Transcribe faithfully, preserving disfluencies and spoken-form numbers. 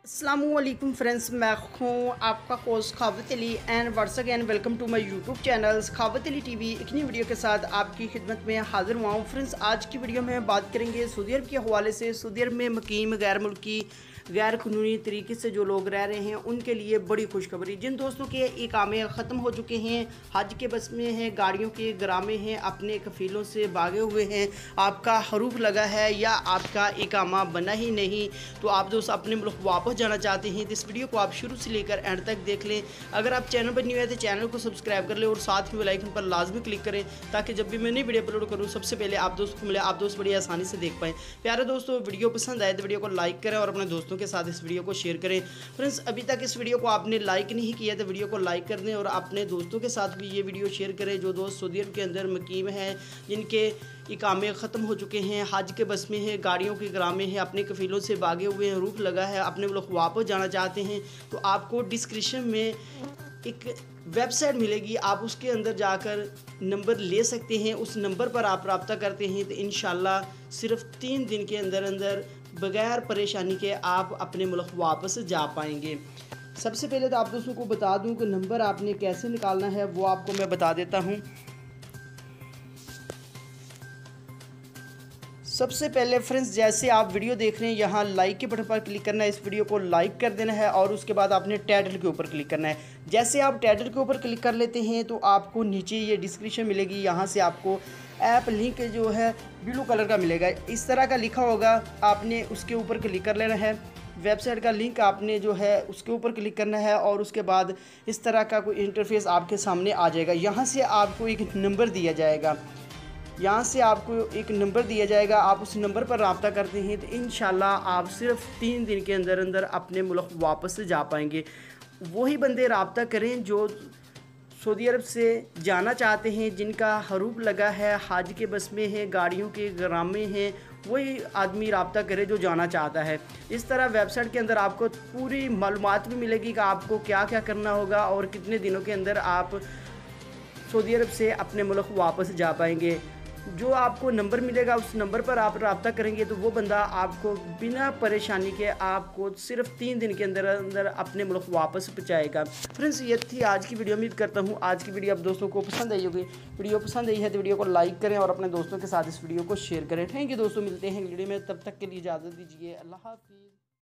अस्सलामुअलैकुम फ्रेंड्स, मैं हूँ आपका host Khawat Ali and once again welcome to my YouTube channel Khawat Ali TV. एक नई वीडियो के साथ आपकी खिदमत में हाजिर हुआ हूँ। फ्रेंड्स, आज की वीडियो में बात करेंगे सऊदी अरब के हवाले से। सऊदी अरब में मुकीम गैर मुल्की गैर कानूनी तरीके से जो लोग रह रहे हैं उनके लिए बड़ी खुशखबरी। जिन दोस्तों के इकामे ख़त्म हो चुके हैं, हज के बस में हैं, गाड़ियों के ग्रामे हैं, अपने कफ़ीलों से भागे हुए हैं, आपका हरूफ लगा है या आपका इकामा बना ही नहीं, तो आप दोस्त अपने मुल्क वापस जाना चाहते हैं तो इस वीडियो को आप शुरू से लेकर एंड तक देख लें। अगर आप चैनल पर न्यू है तो चैनल को सब्सक्राइब कर लें और साथ ही बेल आइकन पर लाजमी क्लिक करें ताकि जब भी मैं नई वीडियो अपलोड करूँ सबसे पहले आप दोस्तों को मिले, आप दोस्त बड़ी आसानी से देख पाएँ। प्यारे दोस्तों, वीडियो पसंद आए तो वीडियो को लाइक करें और अपने दोस्तों के साथ इस वीडियो को शेयर करें। फ्रेंड्स, अभी तक इस वीडियो को आपने लाइक नहीं किया तो वीडियो को लाइक कर दें और अपने दोस्तों के साथ भी ये वीडियो शेयर करें जो दोस्त सऊदी अरब के अंदर मुकीम हैं, जिनके इकामे ख़त्म हो चुके हैं, हज के बस में हैं, गाड़ियों के ग्रामे हैं, अपने कफ़ीलों से भागे हुए हैं, रूफ लगा है, अपने लोग वापस जाना चाहते हैं। तो आपको डिस्क्रिप्शन में एक वेबसाइट मिलेगी, आप उसके अंदर जाकर नंबर ले सकते हैं। उस नंबर पर आप रब्ता करते हैं तो इंशाल्लाह सिर्फ तीन दिन के अंदर अंदर बग़ैर परेशानी के आप अपने मुल्क वापस जा पाएंगे। सबसे पहले तो आप दोस्तों को बता दूं कि नंबर आपने कैसे निकालना है वो आपको मैं बता देता हूं। सबसे पहले फ्रेंड्स, जैसे आप वीडियो देख रहे हैं यहाँ लाइक के बटन पर क्लिक करना है, इस वीडियो को लाइक कर देना है और उसके बाद आपने टाइटल के ऊपर क्लिक करना है। जैसे आप टाइटल के ऊपर क्लिक कर लेते हैं तो आपको नीचे ये डिस्क्रिप्शन मिलेगी, यहाँ से आपको ऐप लिंक जो है ब्लू कलर का मिलेगा, इस तरह का लिखा होगा, आपने उसके ऊपर क्लिक कर लेना है। वेबसाइट का लिंक आपने जो है उसके ऊपर क्लिक करना है और उसके बाद इस तरह का कोई इंटरफेस आपके सामने आ जाएगा। यहाँ से आपको एक नंबर दिया जाएगा, यहाँ से आपको एक नंबर दिया जाएगा, आप उस नंबर पर रब्ता करते हैं तो इंशाल्लाह आप सिर्फ तीन दिन के अंदर अंदर अपने मुल्क वापस जा पाएंगे। वही बंदे रब्ता करें जो सऊदी अरब से जाना चाहते हैं, जिनका हरूफ लगा है, हज के बस में है, गाड़ियों के ग्रामे हैं, वही आदमी रब्ता करे जो जाना चाहता है। इस तरह वेबसाइट के अंदर आपको पूरी मालूमात भी मिलेगी कि आपको क्या क्या करना होगा और कितने दिनों के अंदर आप सऊदी अरब से अपने मुल्क वापस जा पाएंगे। जो आपको नंबर मिलेगा उस नंबर पर आप रब्ता करेंगे तो वो बंदा आपको बिना परेशानी के आपको सिर्फ तीन दिन के अंदर अंदर अपने मुल्क वापस पहुँचाएगा। फ्रेंड्स, ये थी आज की वीडियो। उम्मीद करता हूँ आज की वीडियो आप दोस्तों को पसंद आई होगी। वीडियो पसंद आई है तो वीडियो को लाइक करें और अपने दोस्तों के साथ इस वीडियो को शेयर करें। थैंक यू दोस्तों, मिलते हैं वीडियो में, तब तक के लिए इजाज़त दीजिए। अल्लाह हाफिज़।